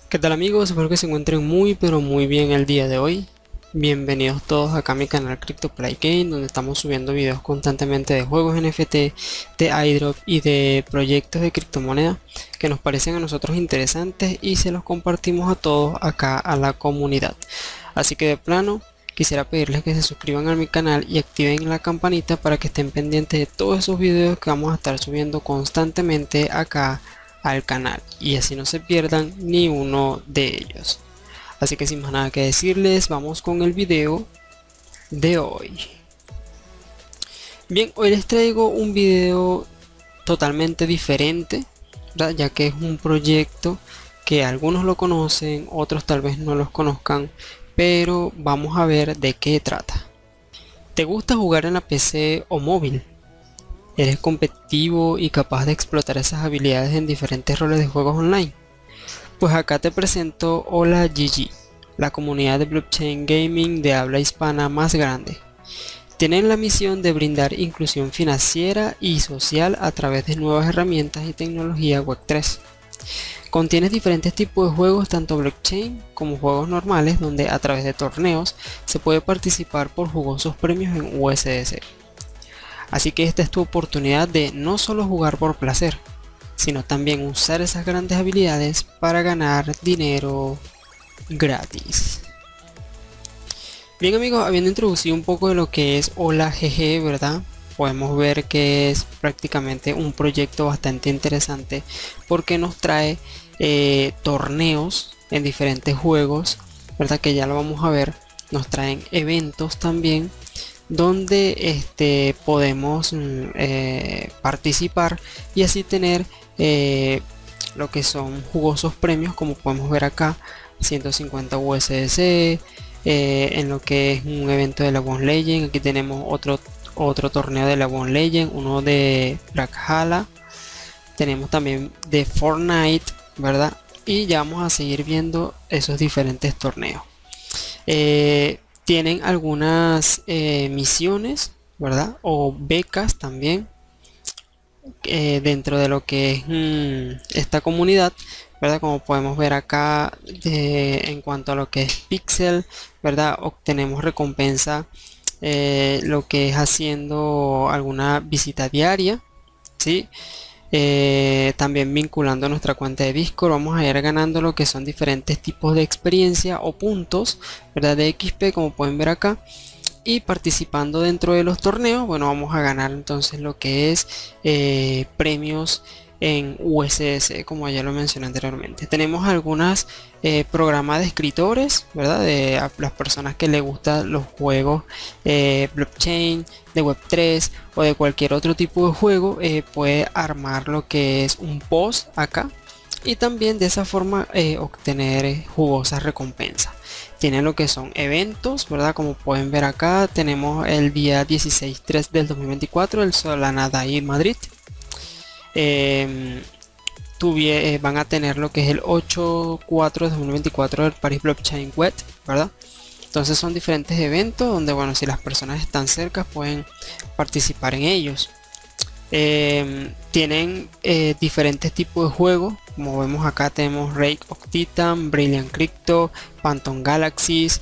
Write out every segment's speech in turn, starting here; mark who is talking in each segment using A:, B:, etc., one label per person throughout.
A: ¿Qué tal amigos? Espero que se encuentren muy pero muy bien el día de hoy. Bienvenidos todos acá a mi canal CryptoPlay Game, donde estamos subiendo videos constantemente de juegos NFT, de iDrop y de proyectos de criptomoneda que nos parecen a nosotros interesantes y se los compartimos a todos acá a la comunidad. Así que de plano quisiera pedirles que se suscriban a mi canal y activen la campanita para que estén pendientes de todos esos videos que vamos a estar subiendo constantemente acá al canal y así no se pierdan ni uno de ellos. Así que sin más nada que decirles, vamos con el video de hoy. Bien, hoy les traigo un video totalmente diferente, ¿verdad? Ya que es un proyecto que algunos lo conocen, otros tal vez no los conozcan, pero vamos a ver de qué trata. ¿Te gusta jugar en la PC o móvil? ¿Eres competitivo y capaz de explotar esas habilidades en diferentes roles de juegos online? Pues acá te presento Hola GG, la comunidad de blockchain gaming de habla hispana más grande. Tienen la misión de brindar inclusión financiera y social a través de nuevas herramientas y tecnología Web3. Contiene diferentes tipos de juegos, tanto blockchain como juegos normales, donde a través de torneos se puede participar por jugosos premios en USDC. Así que esta es tu oportunidad de no solo jugar por placer, sino también usar esas grandes habilidades para ganar dinero gratis. Bien amigos, habiendo introducido un poco de lo que es Hola GG, ¿verdad? Podemos ver que es prácticamente un proyecto bastante interesante porque nos trae torneos en diferentes juegos, ¿verdad? Que ya lo vamos a ver. Nos traen eventos también donde podemos participar y así tener lo que son jugosos premios, como podemos ver acá, 150 USDC. En lo que es un evento de la One Legend, aquí tenemos otro torneo de la One Legend, uno de Brawlhalla, tenemos también de Fortnite, ¿verdad? Y ya vamos a seguir viendo esos diferentes torneos. Tienen algunas misiones, ¿verdad? O becas también dentro de lo que es esta comunidad, ¿verdad? Como podemos ver acá, en cuanto a lo que es Pixel, ¿verdad? Obtenemos recompensa lo que es haciendo alguna visita diaria, ¿sí? También vinculando nuestra cuenta de Discord vamos a ir ganando lo que son diferentes tipos de experiencia o puntos, ¿verdad? De XP, como pueden ver acá. Y participando dentro de los torneos, bueno, vamos a ganar entonces lo que es premios en USDC, como ya lo mencioné anteriormente. Tenemos algunas programas de escritores, ¿verdad? De a las personas que les gustan los juegos blockchain, de Web3 o de cualquier otro tipo de juego, puede armar lo que es un post acá y también de esa forma obtener jugosas recompensas. Tiene lo que son eventos, ¿verdad? Como pueden ver acá, tenemos el día 16/3 del 2024, el Solana Day Madrid. Van a tener lo que es el 8/4 de 2024 del Paris Blockchain Week, ¿verdad? Entonces son diferentes eventos donde, bueno, si las personas están cerca pueden participar en ellos. Tienen diferentes tipos de juegos, como vemos acá tenemos Rake of Titan, Brilliant Crypto, Phantom Galaxies.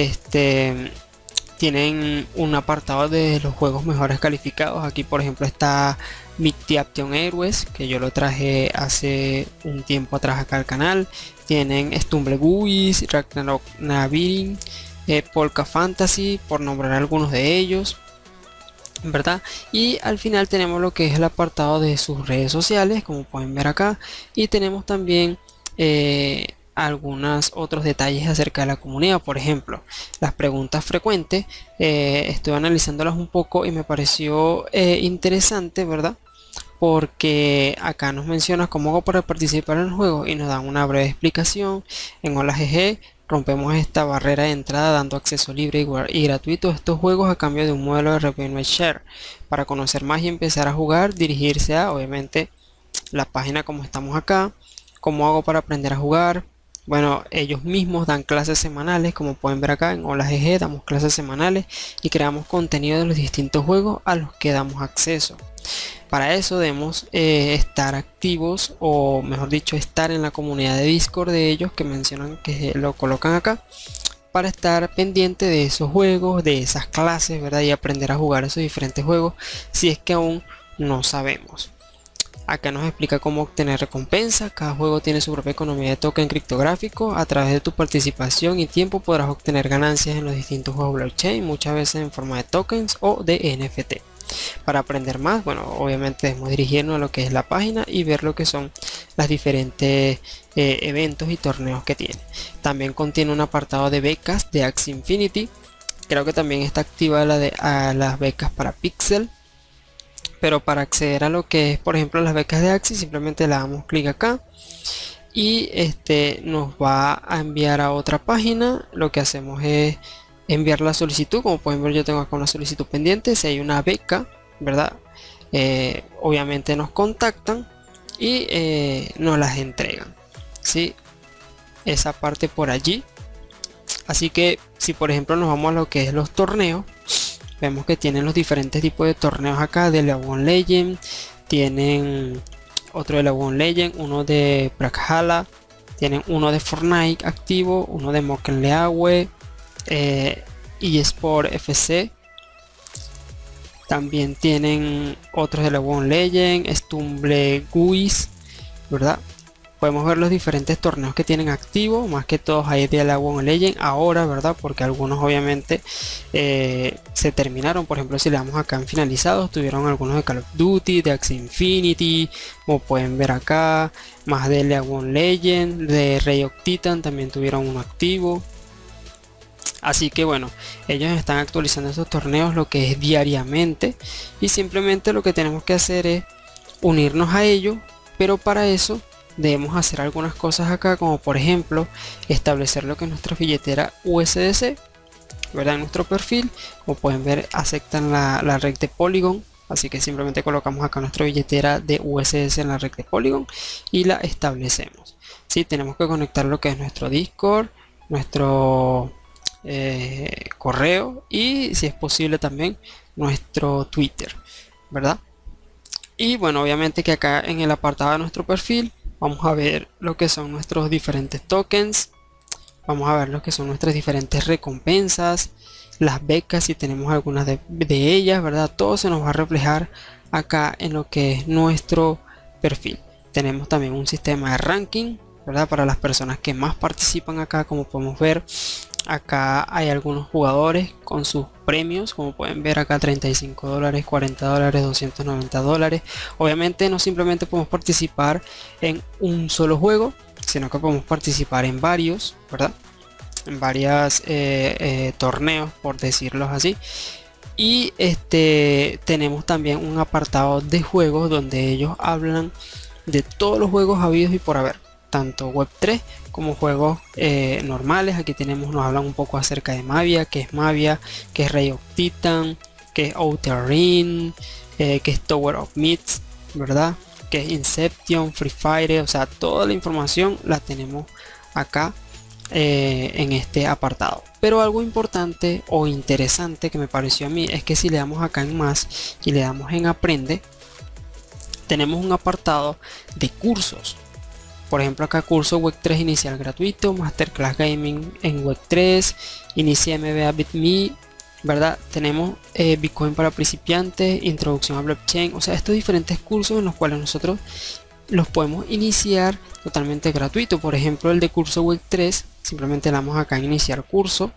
A: Tienen un apartado de los juegos mejores calificados. Aquí por ejemplo está Mythiation Heroes, que yo lo traje hace un tiempo atrás acá al canal. Tienen Stumbleguis, Ragnarok Navirin, Polka Fantasy, por nombrar algunos de ellos, ¿verdad? Y al final tenemos lo que es el apartado de sus redes sociales, como pueden ver acá, y tenemos también algunos otros detalles acerca de la comunidad. Por ejemplo, las preguntas frecuentes, estoy analizándolas un poco y me pareció interesante, ¿verdad? Porque acá nos menciona cómo hago para participar en el juego y nos dan una breve explicación. En Hola GG rompemos esta barrera de entrada dando acceso libre y gratuito a estos juegos a cambio de un modelo de revenue share. Para conocer más y empezar a jugar, dirigirse a obviamente la página como estamos acá. ¿Cómo hago para aprender a jugar? Bueno, ellos mismos dan clases semanales, como pueden ver acá en Hola GG damos clases semanales y creamos contenido de los distintos juegos a los que damos acceso. Para eso debemos estar activos, o mejor dicho, estar en la comunidad de Discord de ellos, que mencionan que lo colocan acá, para estar pendiente de esos juegos, de esas clases, ¿verdad? Y aprender a jugar esos diferentes juegos si es que aún no sabemos. Acá nos explica cómo obtener recompensas. Cada juego tiene su propia economía de token criptográfico. A través de tu participación y tiempo podrás obtener ganancias en los distintos juegos blockchain, muchas veces en forma de tokens o de NFT. Para aprender más, bueno, obviamente debemos dirigirnos a lo que es la página y ver lo que son las diferentes eventos y torneos que tiene. También contiene un apartado de becas de Axie Infinity. Creo que también está activa las becas para Pixel. Pero para acceder a lo que es, por ejemplo, las becas de Axie, simplemente le damos clic acá y nos va a enviar a otra página. Lo que hacemos es enviar la solicitud. Como pueden ver, yo tengo acá una solicitud pendiente. Si hay una beca, ¿verdad? Obviamente nos contactan y nos las entregan, ¿sí? Esa parte por allí. Así que si por ejemplo nos vamos a lo que es los torneos, vemos que tienen los diferentes tipos de torneos acá de League Legend. Tienen otro de League Legend, uno de Brawlhalla, tienen uno de Fortnite activo, uno de Moken League, eSport FC. También tienen otros de League Legend, Stumble Guise, ¿verdad? Podemos ver los diferentes torneos que tienen activos, más que todos hay de League Legend ahora, ¿verdad? Porque algunos obviamente se terminaron. Por ejemplo, si le damos acá en finalizados, tuvieron algunos de Call of Duty, de Axie Infinity, como pueden ver acá, más de League Legend, de Ray of Titan también tuvieron uno activo. Así que bueno, ellos están actualizando esos torneos lo que es diariamente, y simplemente lo que tenemos que hacer es unirnos a ellos, pero para eso debemos hacer algunas cosas acá, como por ejemplo establecer lo que es nuestra billetera USDC, ¿verdad? En nuestro perfil, como pueden ver, aceptan la red de Polygon, así que simplemente colocamos acá nuestra billetera de USDC en la red de Polygon y la establecemos. Sí, tenemos que conectar lo que es nuestro Discord, nuestro correo y, si es posible, también nuestro Twitter, ¿verdad? Y bueno, obviamente que acá en el apartado de nuestro perfil vamos a ver lo que son nuestros diferentes tokens, vamos a ver lo que son nuestras diferentes recompensas, las becas, si tenemos algunas de ellas, ¿verdad? Todo se nos va a reflejar acá en lo que es nuestro perfil. Tenemos también un sistema de ranking, ¿verdad? Para las personas que más participan acá. Como podemos ver, acá hay algunos jugadores con sus premios, como pueden ver acá, $35, $40, $290. Obviamente no simplemente podemos participar en un solo juego, sino que podemos participar en varios, ¿verdad? En varios torneos, por decirlo así. Y tenemos también un apartado de juegos donde ellos hablan de todos los juegos habidos y por haber, tanto Web3 como juegos normales. Aquí nos hablan un poco acerca de Mavia, que es Ray of Titan, que es Outer Ring, que es Tower of Myths, ¿verdad? Que es Inception, Free Fire. O sea, toda la información la tenemos acá en este apartado. Pero algo importante o interesante que me pareció a mí es que si le damos acá en más y le damos en aprende, tenemos un apartado de cursos. Por ejemplo, acá curso Web3 inicial gratuito, Masterclass Gaming en Web3, Inicia MBA BitMe, ¿verdad? Tenemos Bitcoin para principiantes, Introducción a Blockchain. O sea, estos diferentes cursos en los cuales nosotros los podemos iniciar totalmente gratuito. Por ejemplo, el de curso Web3, simplemente le damos acá en iniciar curso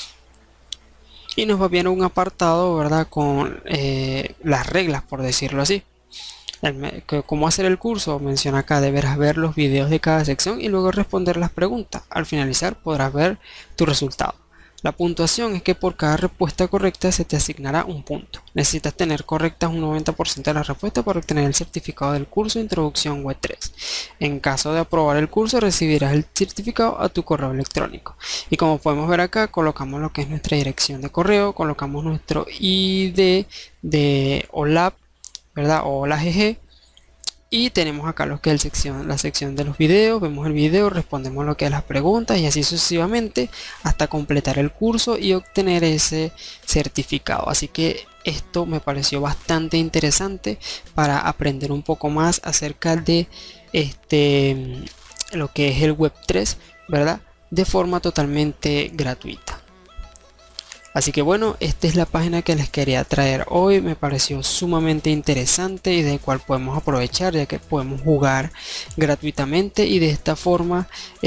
A: y nos va a ver un apartado, ¿verdad? Con las reglas, por decirlo así. ¿Cómo hacer el curso? Menciona acá: deberás ver los videos de cada sección y luego responder las preguntas. Al finalizar podrás ver tu resultado. La puntuación es que por cada respuesta correcta se te asignará un punto. Necesitas tener correctas un 90% de las respuestas para obtener el certificado del curso Introducción Web3. En caso de aprobar el curso, recibirás el certificado a tu correo electrónico. Y como podemos ver acá, colocamos lo que es nuestra dirección de correo, colocamos nuestro ID de OLAP, ¿verdad? O la GG, Y tenemos acá lo que es la sección de los videos. Vemos el video, respondemos lo que es las preguntas y así sucesivamente hasta completar el curso y obtener ese certificado. Así que esto me pareció bastante interesante para aprender un poco más acerca de lo que es el Web3, ¿verdad? De forma totalmente gratuita. Así que bueno, esta es la página que les quería traer hoy. Me pareció sumamente interesante y de cual podemos aprovechar, ya que podemos jugar gratuitamente y de esta forma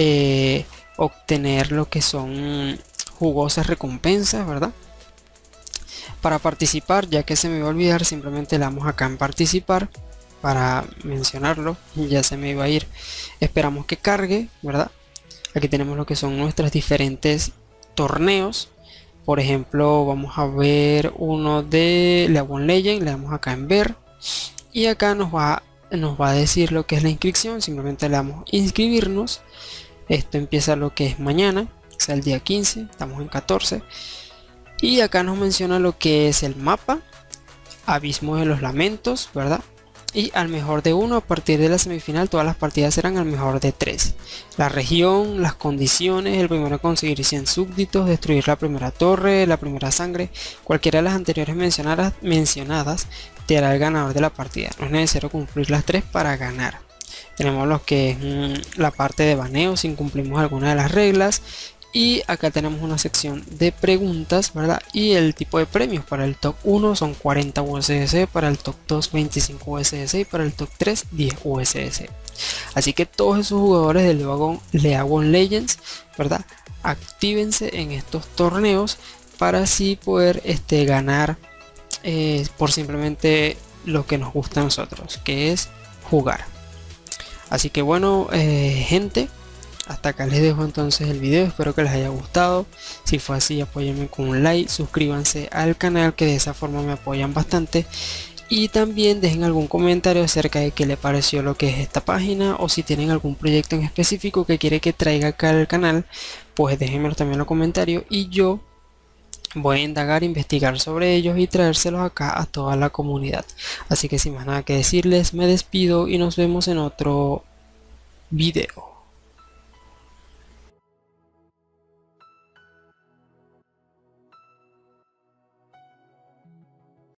A: obtener lo que son jugosas recompensas, ¿verdad? Para participar, ya que se me iba a olvidar, simplemente le damos acá en participar para mencionarlo. Ya se me iba a ir. Esperamos que cargue, ¿verdad? Aquí tenemos lo que son nuestros diferentes torneos. Por ejemplo, vamos a ver uno de League of Legends. Le damos acá en ver y acá nos va a decir lo que es la inscripción. Simplemente le damos inscribirnos. Esto empieza lo que es mañana, o sea, el día 15. Estamos en 14 y acá nos menciona lo que es el mapa, Abismo de los Lamentos, ¿verdad? Y al mejor de uno. A partir de la semifinal todas las partidas serán al mejor de 3. La región, las condiciones: el primero a conseguir 100 súbditos, destruir la primera torre, la primera sangre, cualquiera de las anteriores mencionadas te hará el ganador de la partida. No es necesario cumplir las 3 para ganar. Tenemos lo que es la parte de baneo si incumplimos alguna de las reglas. Y acá tenemos una sección de preguntas, ¿verdad? Y el tipo de premios: para el top 1 son 40 USDC, para el top 2 25 USDC y para el top 3 10 USDC. Así que todos esos jugadores de League of Legends, ¿verdad? Actívense en estos torneos para así poder ganar por simplemente lo que nos gusta a nosotros, que es jugar. Así que bueno, gente, hasta acá les dejo entonces el video. Espero que les haya gustado. Si fue así, apóyenme con un like, suscríbanse al canal, que de esa forma me apoyan bastante. Y también dejen algún comentario acerca de qué les pareció lo que es esta página, o si tienen algún proyecto en específico que quiere que traiga acá al canal, pues déjenmelo también en los comentarios y yo voy a indagar, investigar sobre ellos y traérselos acá a toda la comunidad. Así que sin más nada que decirles, me despido y nos vemos en otro video.